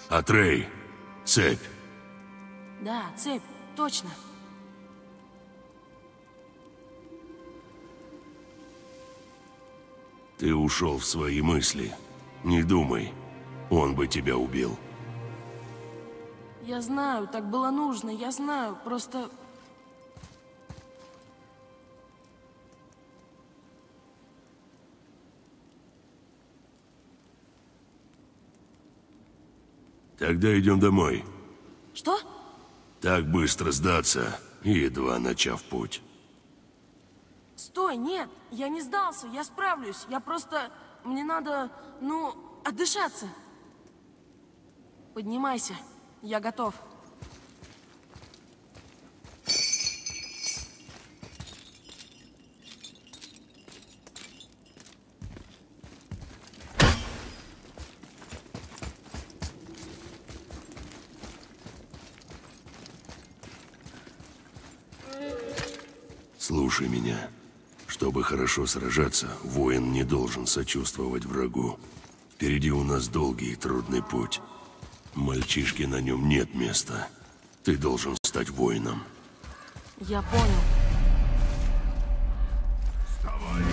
Атрей, цепь. Да, цепь, точно. Ты ушел в свои мысли. Не думай, он бы тебя убил. Я знаю, так было нужно, я знаю, просто... Тогда идем домой. Что? Так быстро сдаться, едва начав путь. Стой, нет, я не сдался, я справлюсь. Я просто... Мне надо, ну, отдышаться. Поднимайся, я готов. Слушай меня. Чтобы хорошо сражаться, воин не должен сочувствовать врагу. Впереди у нас долгий и трудный путь. Мальчишке на нем нет места. Ты должен стать воином. Я понял. Вставай!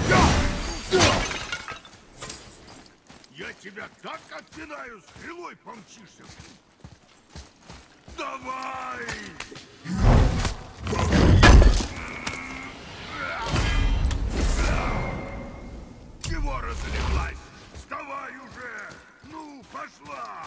Я тебя так отпинаю, стрелой помчишься. Давай! Чего разлеглась? Вставай уже! Ну, пошла!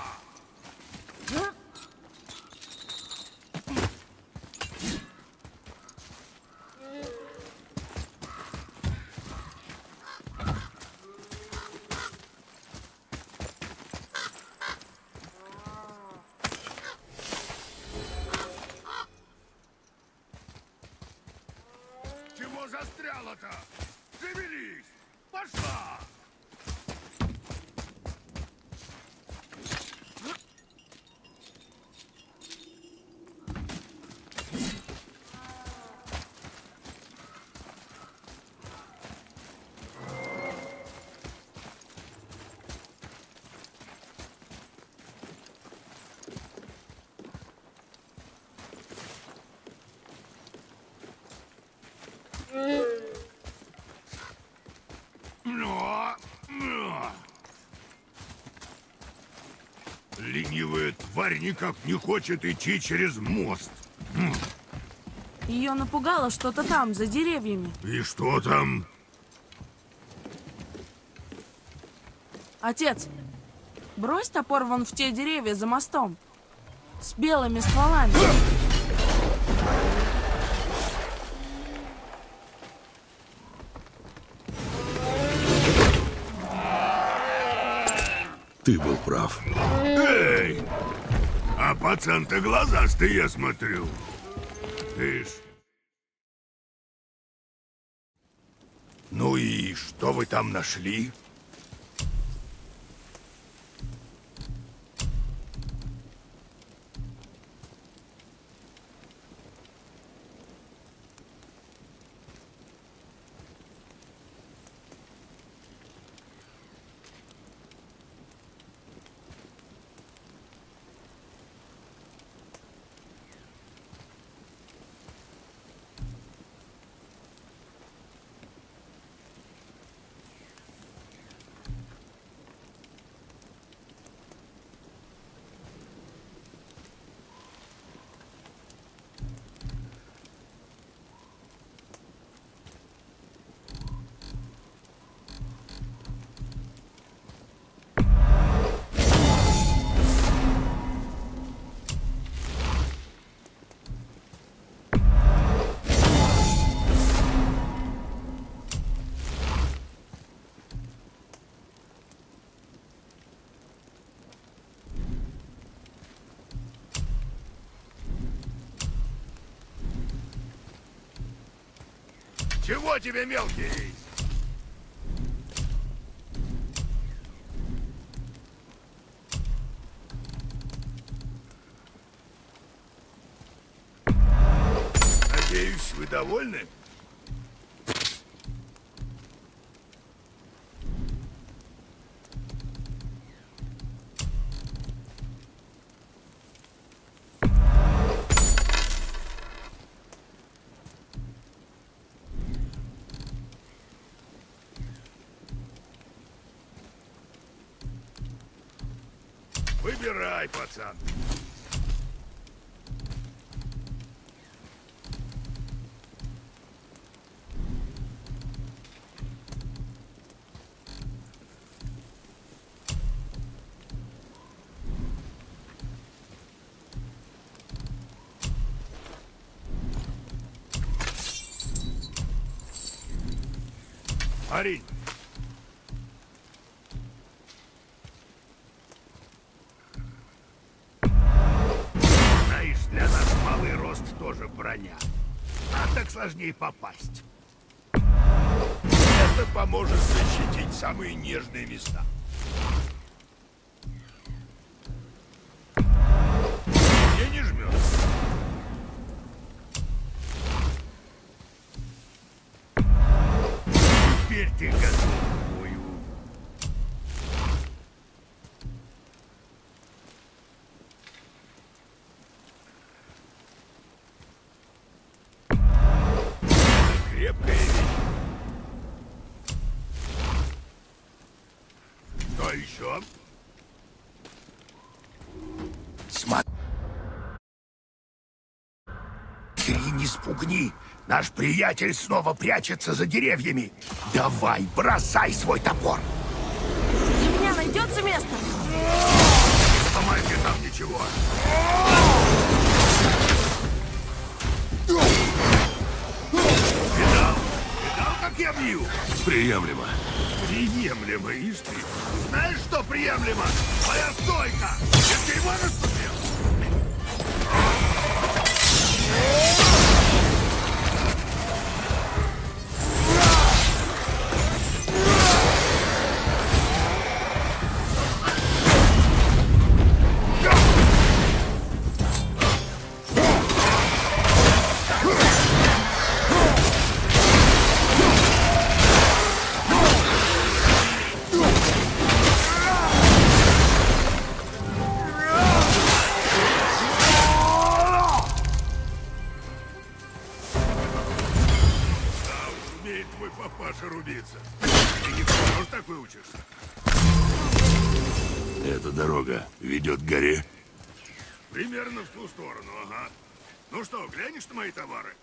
Чего застряла-то? Шевелись! Пошла! Ленивая тварь никак не хочет идти через мост. Ее напугало что-то там, за деревьями. И что там? Отец, брось топор вон в те деревья за мостом. С белыми стволами. Ты был прав. Эй! А пацан-то глазастый, я смотрю. Ты ж... Ну и что вы там нашли? Чего тебе, мелкий? Надеюсь, вы довольны? Выбирай, пацан. Парень. Знаешь, для нас малый рост тоже броня. А так сложнее попасть. Это поможет защитить самые нежные места. Мне не жмет. Теперь ты готов к бою. Это крепкая вещь. Что еще? Смотри, не спугни. Наш приятель снова прячется за деревьями. Давай, бросай свой топор. Для меня найдется место? Не сломай мне там ничего. Видал? Видал, как я бью? Приемлемо. Приемлемо, ишь ты. Знаешь, что приемлемо? Моя стойка! Я дерьмо наступил! Умеет твой папаша рубиться. Ты не тоже так выучишься? Эта дорога ведет к горе. Примерно в ту сторону, ага. Ну что, глянешь на мои товары?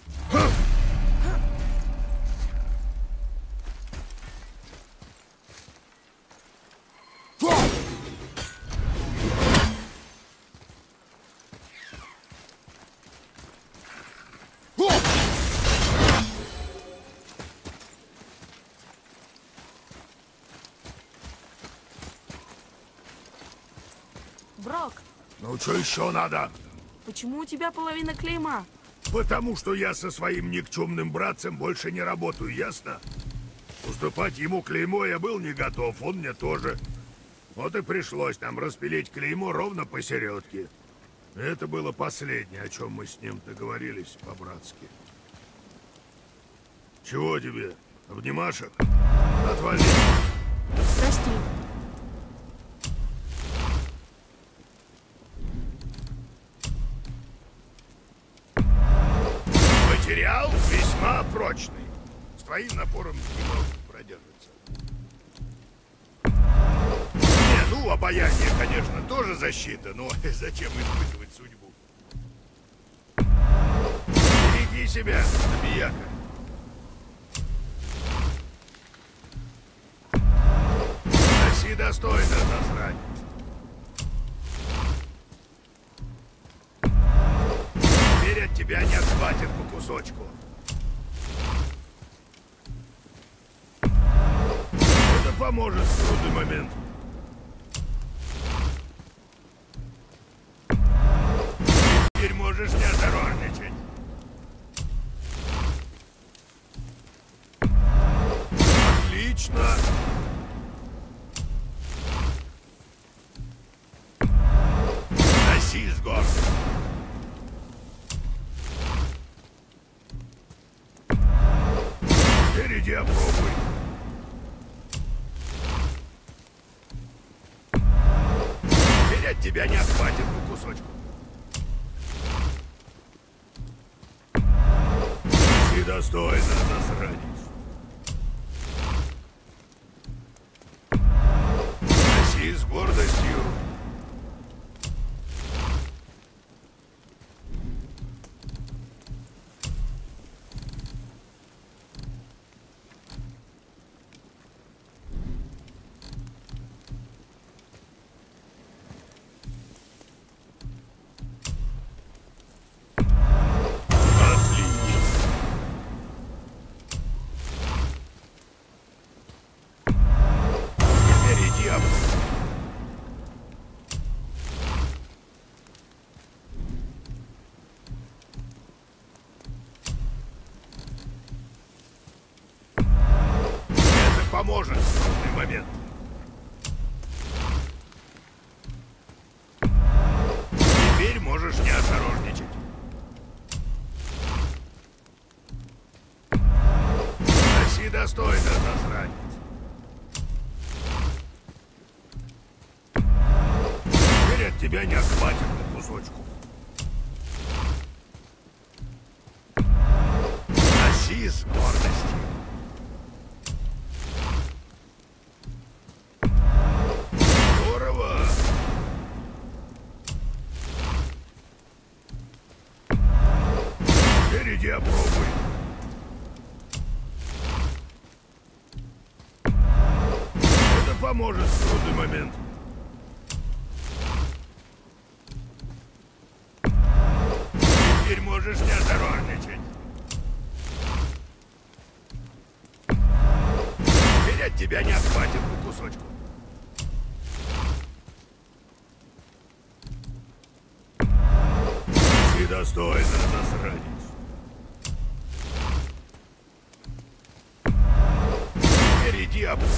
Брок, Ну что еще надо? почему у тебя половина клейма? Потому что я со своим никчемным братцем больше не работаю, ясно? Уступать ему клеймо я был не готов, он мне тоже. Вот и пришлось нам распилить клеймо ровно посередке. Это было последнее, о чем мы с ним договорились по-братски. Чего тебе? Обнимашек? Отвали. Прости. Материал весьма прочный. С твоим напором немного продержится. Не, ну, обаяние, конечно, тоже защита, но зачем испытывать судьбу? Береги себя, забияка. Носи достойно, насрать. Теперь от тебя не отхватит по кусочку. Это поможет в трудный момент. Теперь можешь не осторожничать. Отлично. Носи с гордостью. Иди, опробуй. Теперь от тебя не отхватит по кусочку. Ты достойно, засранец. Носи с гордостью. поможет в трудный момент. Теперь можешь не осторожничать. Носи достойно, засранец. Теперь от тебя не отхватит по кусочку. Носи с гордостью. Здорово! Теперь иди опробуй. Это поможет в трудный момент. Теперь можешь не осторожничать. Теперь от тебя не отхватит по кусочку. Ты достойно, засранец. Теперь иди опробуй.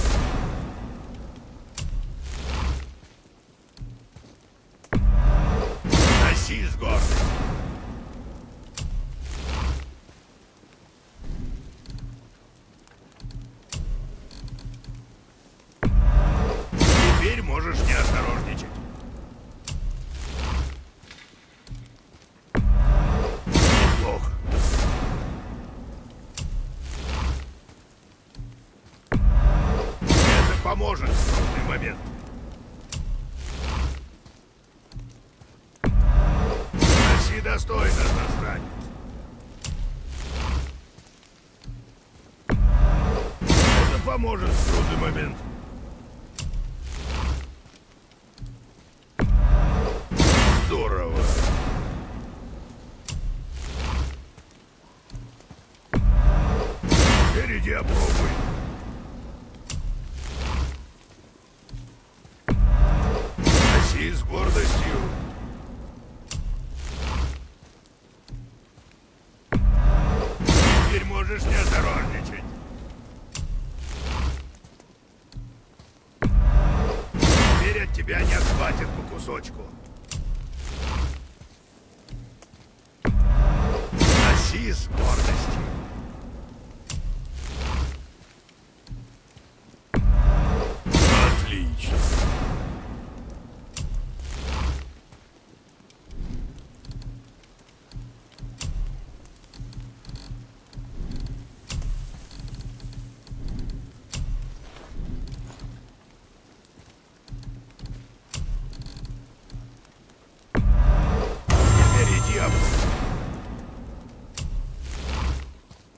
Носи с гордостью. Теперь можешь не осторожничать. Неплохо. Это поможет в трудный момент. Носи достойно, засранец. Это поможет в трудный момент. Здорово. Теперь иди опробуй. Носи с гордостью. Теперь можешь не осторожничать. Теперь от тебя не отхватит по кусочку. Носи с гордостью. Отлично. Теперь иди опробуй.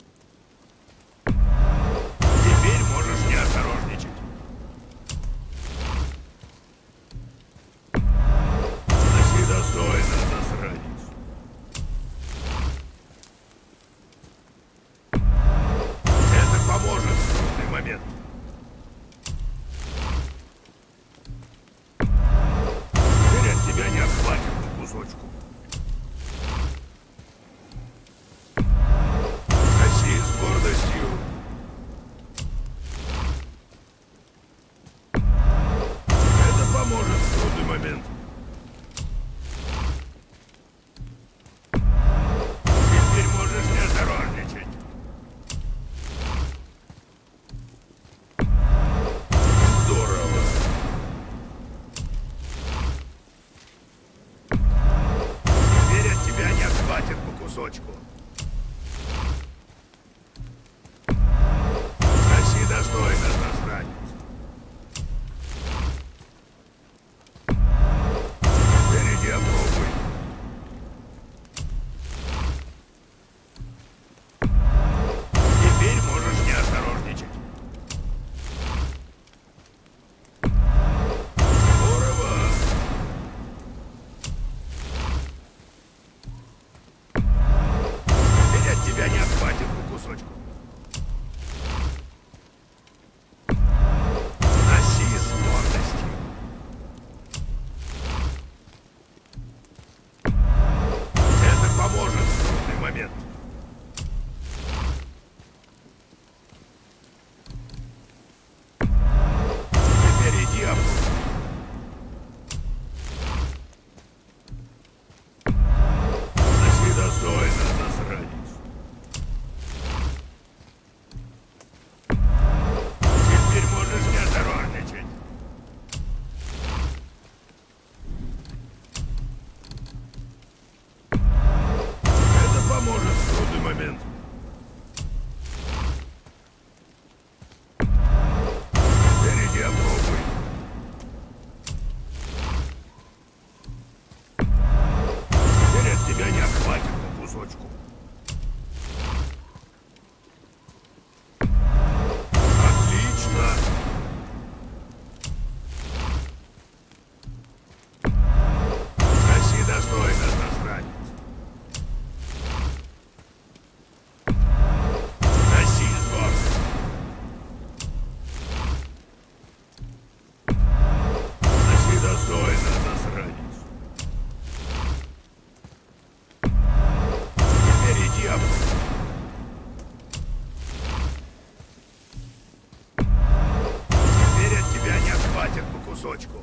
кусочку.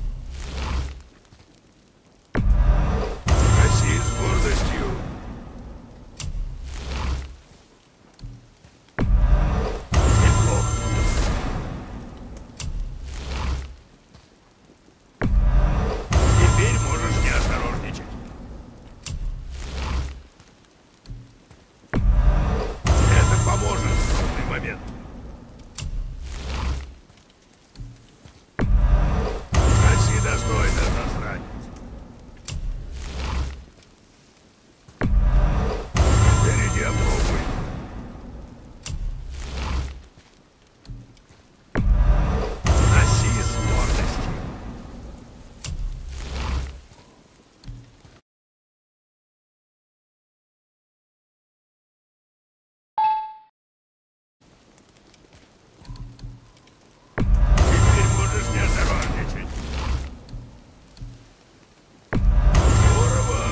Носи с гордостью. Неплохо. Теперь можешь не осторожничать. Это поможет в трудный момент. Носи достойно, засранец. Впереди опробуй. Носи с гордостью. Теперь можешь не осторожничать. Здорово.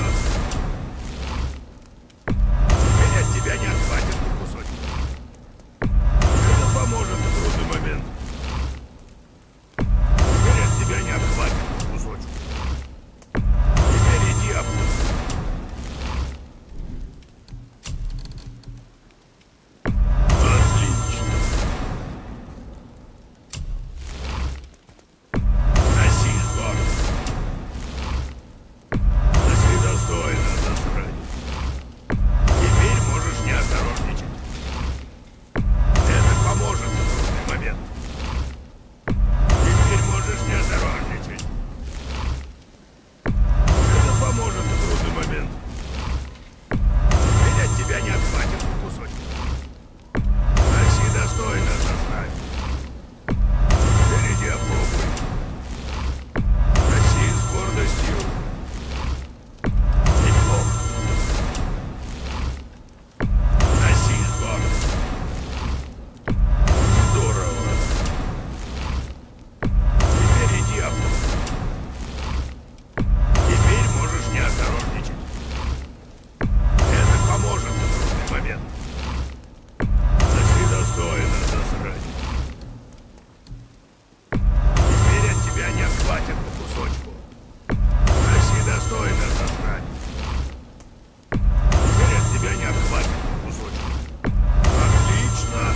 Теперь от тебя не отхватит по кусочку. Это поможет в трудный момент. Теперь от тебя не отхватит по кусочку. Теперь иди опусти. Отлично. Носи с гордостью. Носи достойно, засранец. Теперь можешь не осторожничать. Это поможет в трудный момент. Теперь можешь не осторожничать. Это поможет в трудный момент. Теперь от тебя не отхватит по кусочку. Носи достойно, засранец. Впереди опробуй. Носи с гордостью. Неплохо. Носи с гордостью. Здорово. Теперь иди опусти. Теперь можешь не осторожничать. Это поможет в трудный момент. Носи достойно, засранец. Теперь от тебя не отхватят по кусочку. Носи достойно, засранец. Теперь от тебя не отхватят по кусочку. Отлично.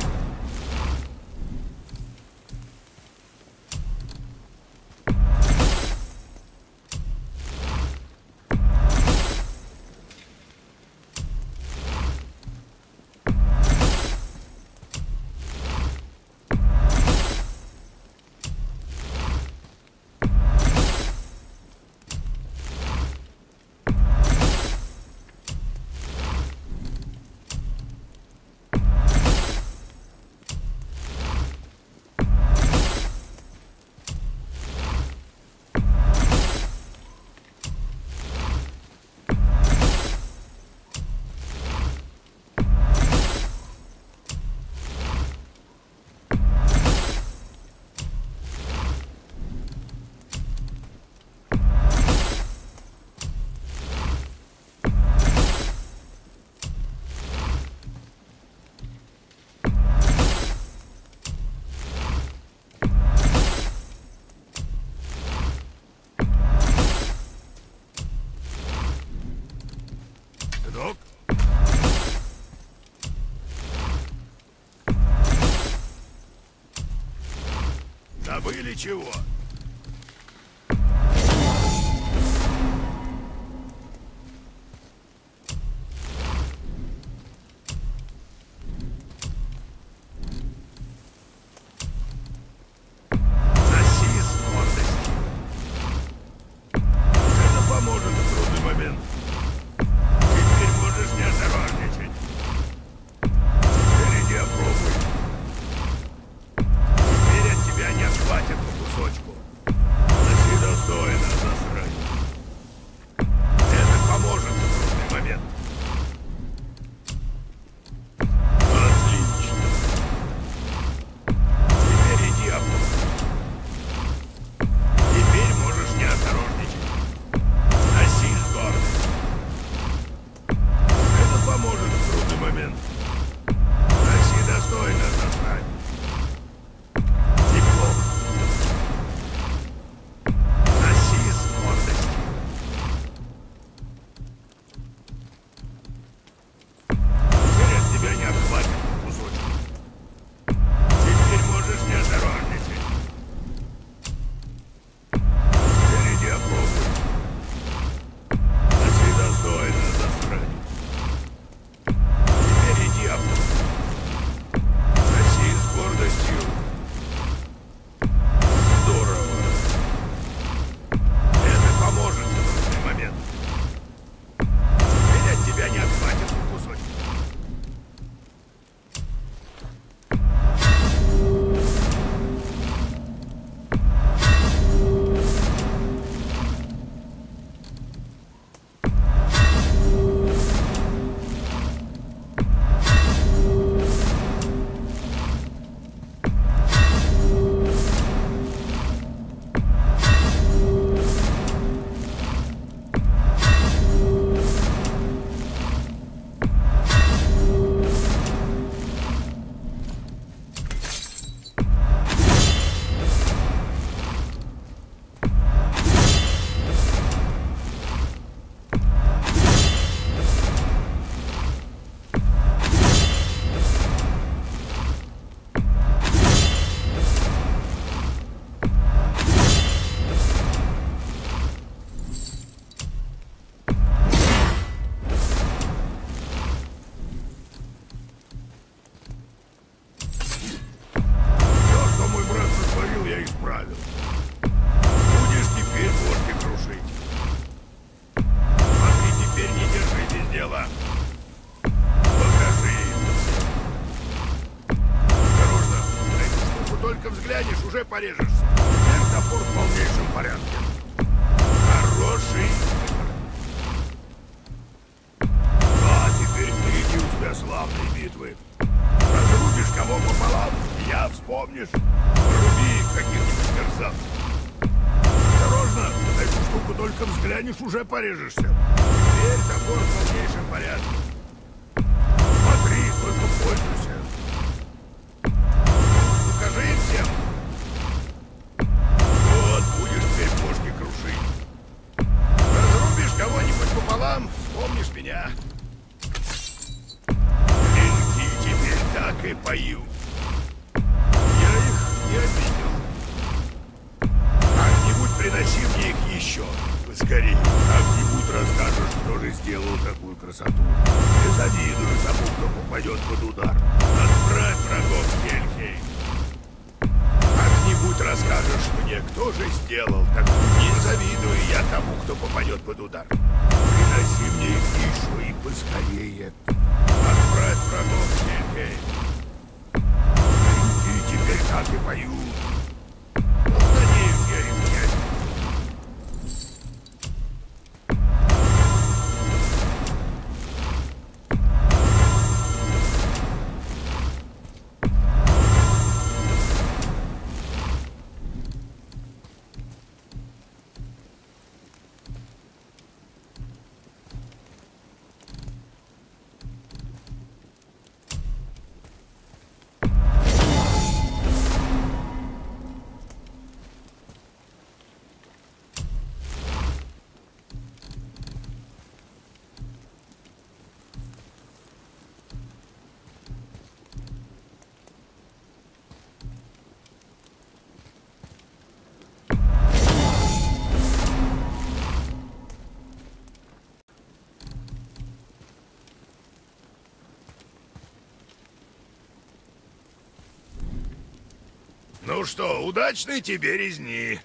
Док? Забыли чего? Носи с гордостью. Это поможет в трудный момент. Теперь можешь не осторожничать. Впереди опробуй. Теперь от тебя не отхватят по кусочку. взглянешь, уже порежешься. Теперь топор в полнейшем порядке. Хороший выбор. А теперь впереди у тебя славные битвы. Разрубишь кого пополам, я вспомнишь. Руби каких-нибудь мерзавцев. Осторожно, на эту штуку только взглянешь, уже порежешься. Теперь топор в полнейшем порядке. Смотри, только пользуйся. Покажи им всем. Вот, будешь теперь бошки крушить. Разрубишь кого-нибудь пополам, вспомнишь меня. Клинки теперь так и пою. Я их не обидел. Как-нибудь приноси мне их еще. Скорее, как-нибудь расскажешь, кто же сделал такую красоту. Не завидую тому, кто попадет под удар. Отправь врагов в Хельхейм. Как-нибудь расскажешь мне, кто же сделал такую. Не завидую я тому, кто попадет под удар. Приноси мне их еще и поскорее. Отправь врагов в Хельхейм. И теперь так и поют. Надеюсь, я их не обидел. Ну что, удачной тебе резни.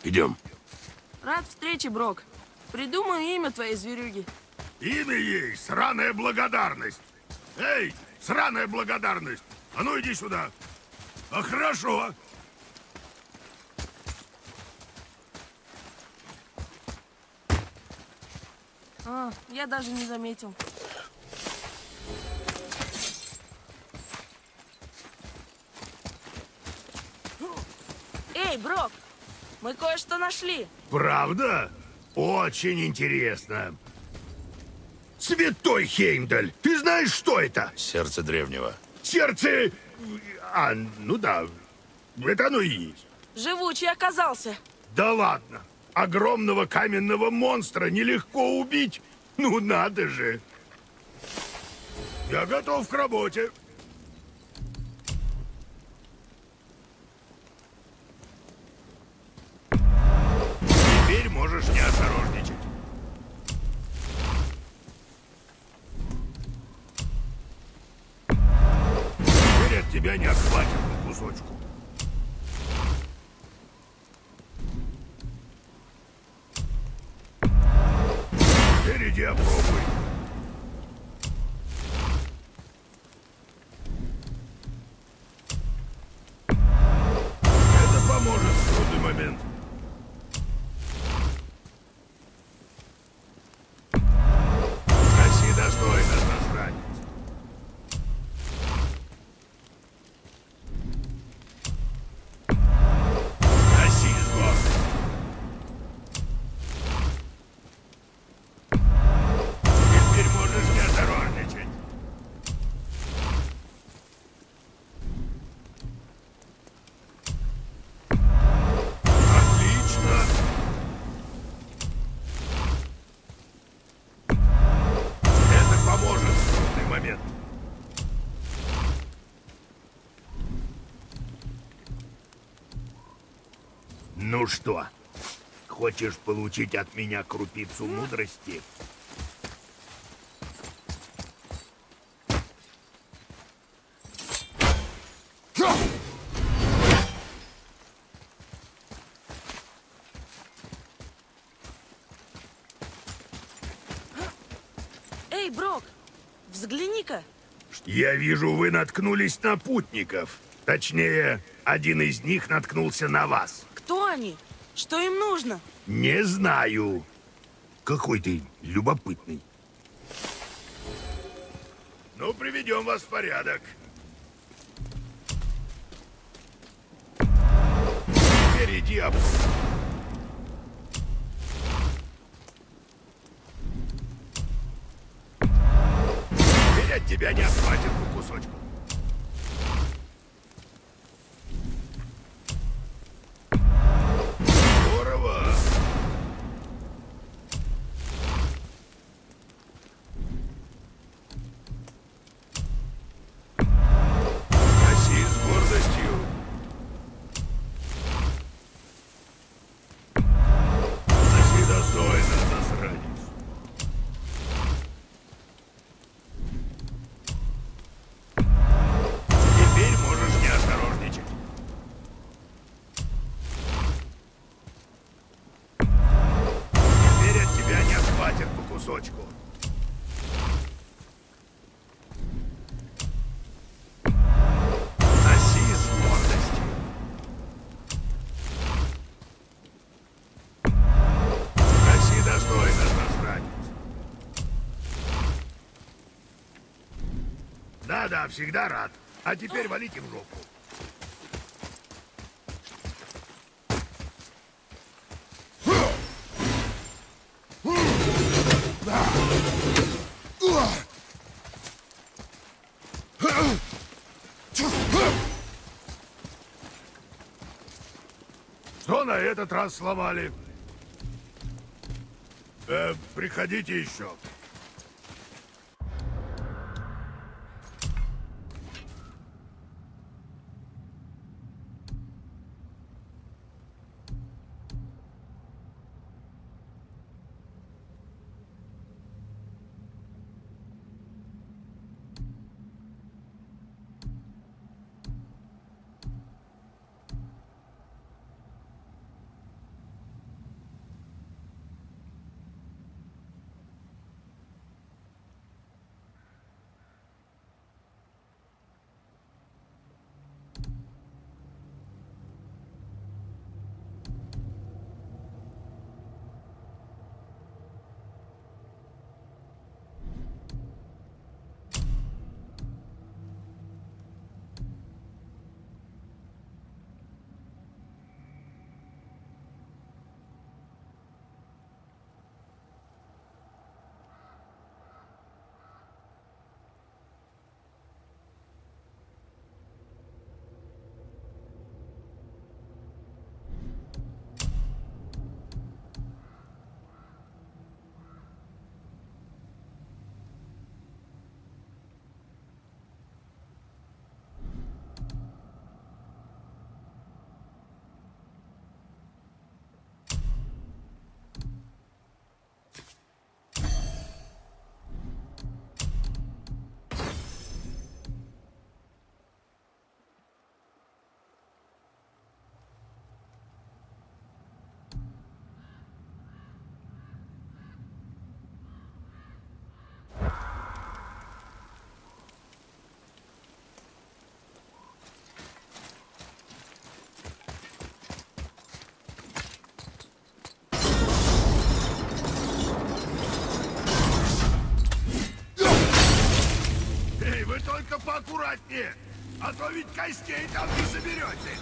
Идем. Рад встрече, Брок. Придумаю имя твоей зверюги. Имя ей — сраная благодарность. Эй, сраная благодарность! А ну иди сюда. А хорошо. Я даже не заметил. Эй, Брок, мы кое-что нашли. Правда? Очень интересно. Святой Хеймдаль, ты знаешь, что это? Сердце древнего. Сердце... А, ну да, это оно и есть. Живучий оказался. Да ладно, огромного каменного монстра нелегко убить. Ну надо же. Я готов к работе. Теперь можешь не осторожничать. Теперь от тебя не отхватит по кусочку. Теперь иди опробуй. Это поможет в трудный момент. Соси достойно, засранец. Соси с гордостью. Теперь можешь не осторожничать. Отлично. Это поможет в трудный момент. Ну что, хочешь получить от меня крупицу мудрости? Эй, Брок, взгляни-ка. Я вижу, вы наткнулись на путников. Точнее, один из них наткнулся на вас. Кто они? Что им нужно? Не знаю. Какой ты любопытный. Ну, приведем вас в порядок. Теперь иди опробуй. Теперь от тебя не отхватит по кусочку. Здорово. Соси с гордостью. Соси достойно, засранец. Теперь можешь не осторожничать. Теперь от тебя не отхватит по кусочку. Соси с гордостью. Соси достойно, засранец. Да-да, всегда рад. А теперь валите в жопу. Что на этот раз сломали? Приходите еще. поаккуратнее, а то ведь костей там не соберете.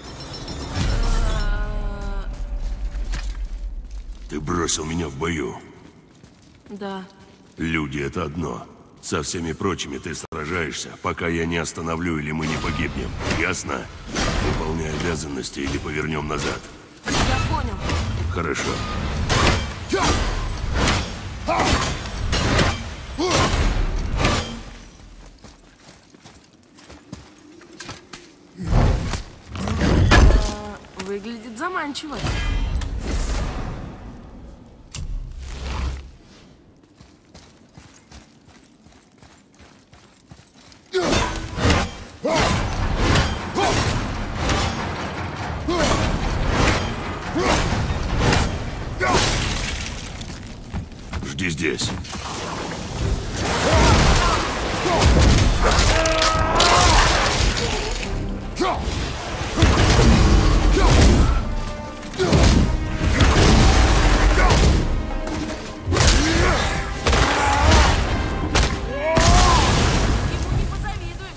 Ты бросил меня в бою. Да. Люди — это одно. Со всеми прочими ты сражаешься, пока я не остановлю или мы не погибнем. Ясно? Выполняй обязанности или повернем назад. Я понял. Хорошо. Выглядит заманчиво. Жди здесь. Ему не позавидуешь.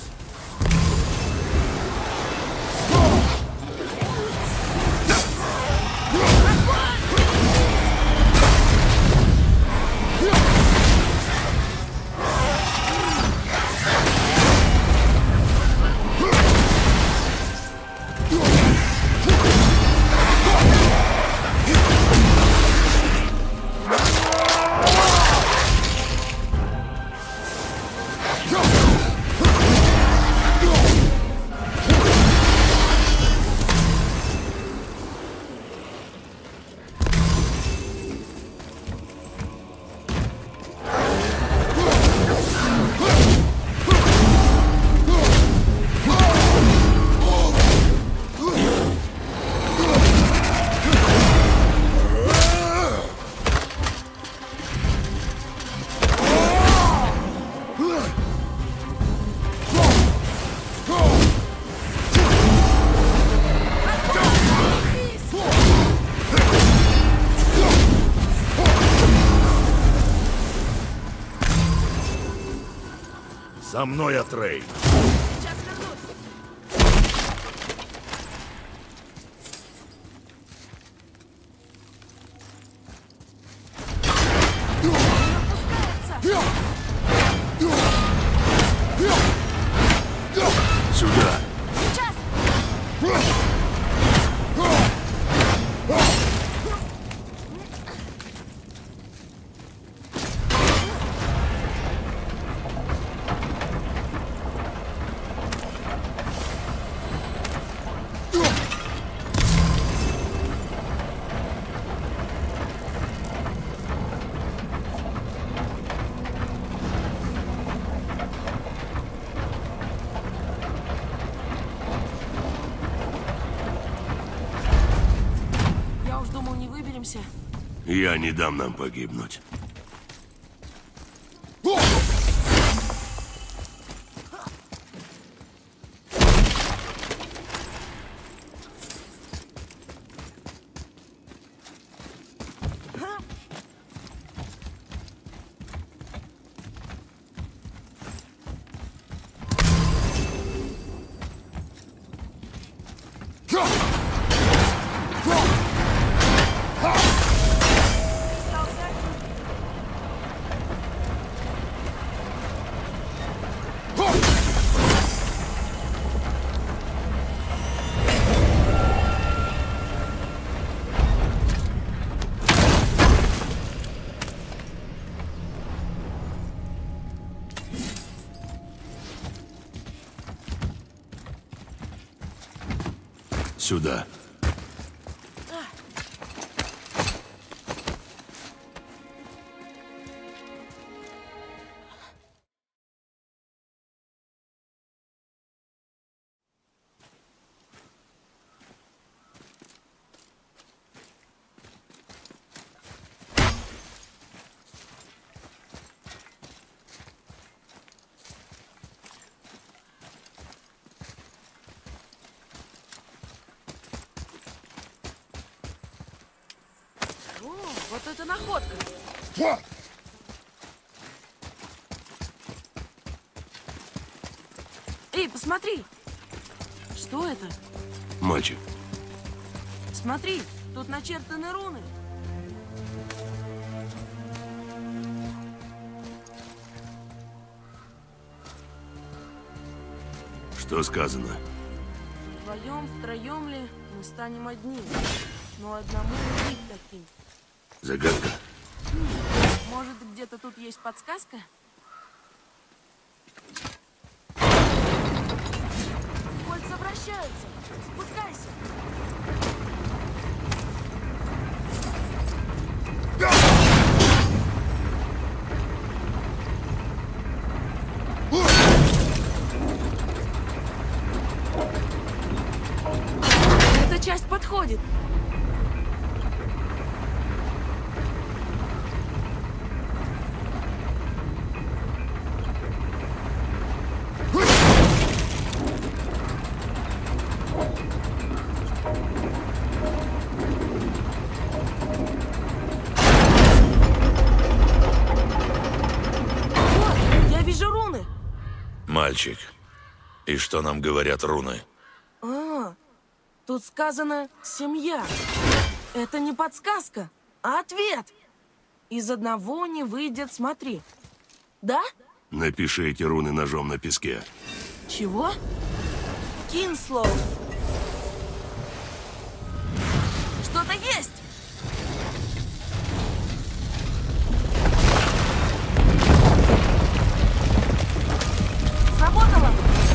За мной, Атрей. Сейчас вернусь. Сюда. Сейчас. Я уж думал, не выберемся. Я не дам нам погибнуть. Сюда. О, вот это находка. Эй, посмотри! Что это? Мальчик, Смотри, тут начертаны руны. что сказано? Вдвоем, втроем ли мы станем одним? Но одному не быть таким. Загадка? Может, где-то тут есть подсказка? Кольца вращаются. Спускайся. Эта часть подходит. Вот, я вижу руны. Мальчик, и что нам говорят руны? Тут сказано «семья». Это не подсказка, а ответ. Из одного не выйдет, смотри. Да? Напиши эти руны ножом на песке. Чего? Кинслоу. Что-то есть! Сработало!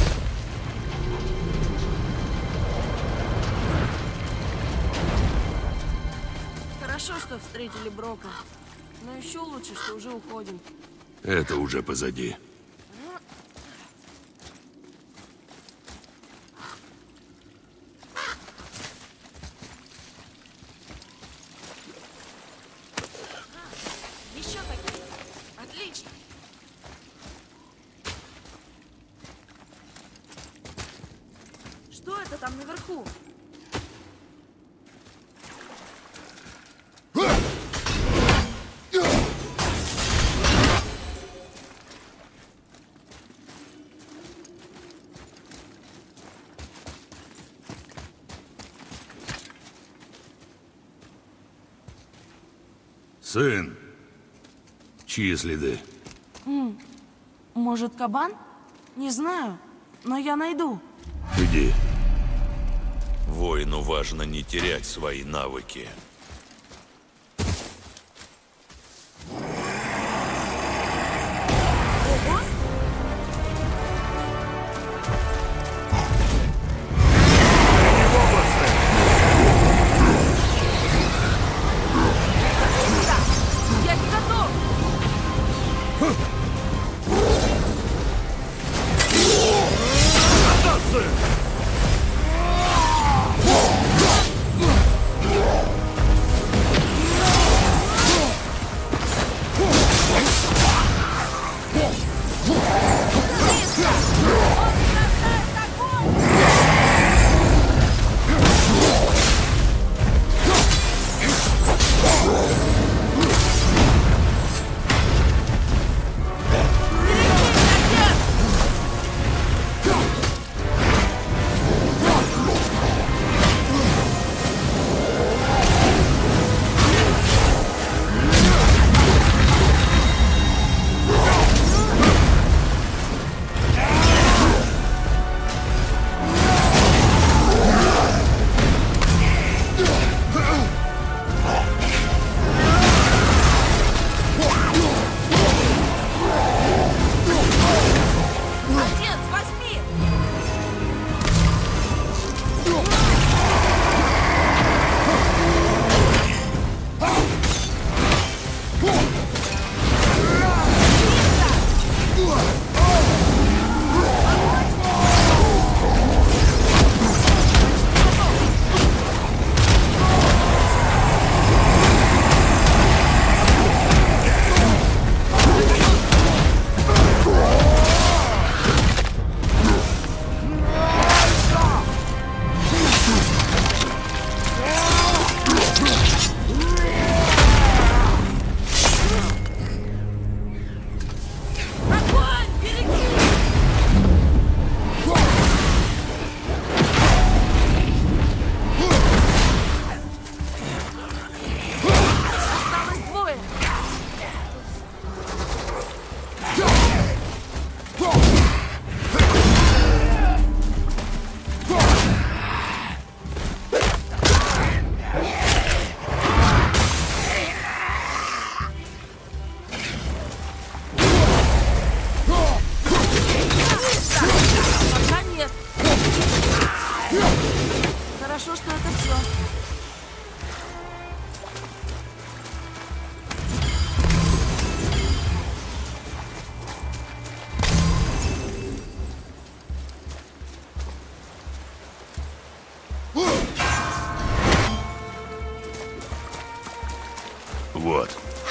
Хорошо, что встретили Брока. Но еще лучше, что уже уходим. Это уже позади. Еще такие. Отлично. Что это там наверху? Сын, чьи следы? Может, кабан? Не знаю, но я найду. Иди. Воину важно не терять свои навыки. Ого! Иди сюда! Я не готов!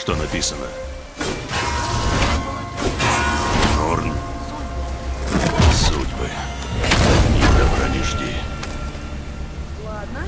Что написано? Норн. Судьбы. Ни добра не жди. Ладно.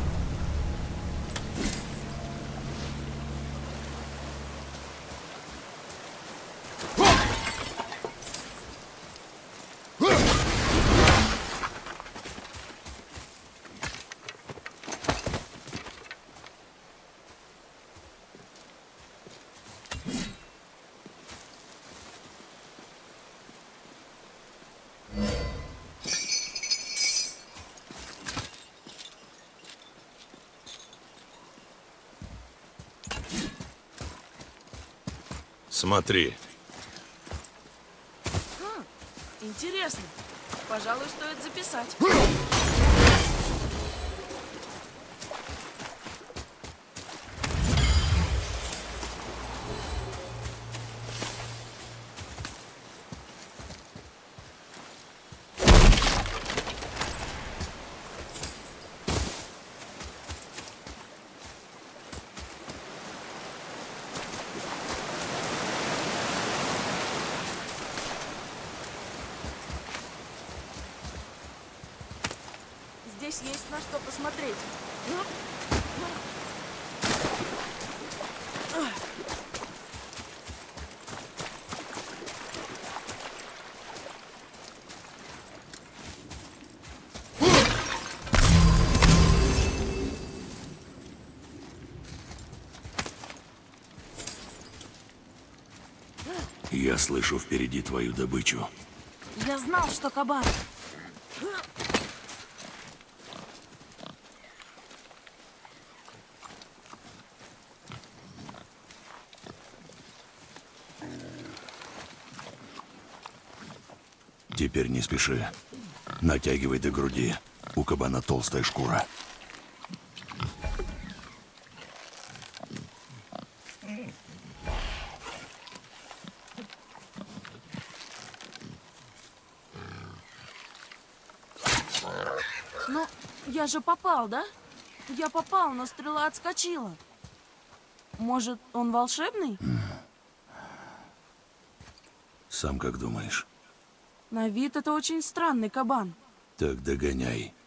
Смотри. Интересно. Пожалуй, стоит записать. Здесь есть на что посмотреть. Я слышу впереди твою добычу. Я знал, что кабан. Теперь не спеши. Натягивай до груди. У кабана толстая шкура. Ну, я же попал, да? Я попал, но стрела отскочила. Может, он волшебный? Сам как думаешь? На вид это очень странный кабан. Так догоняй.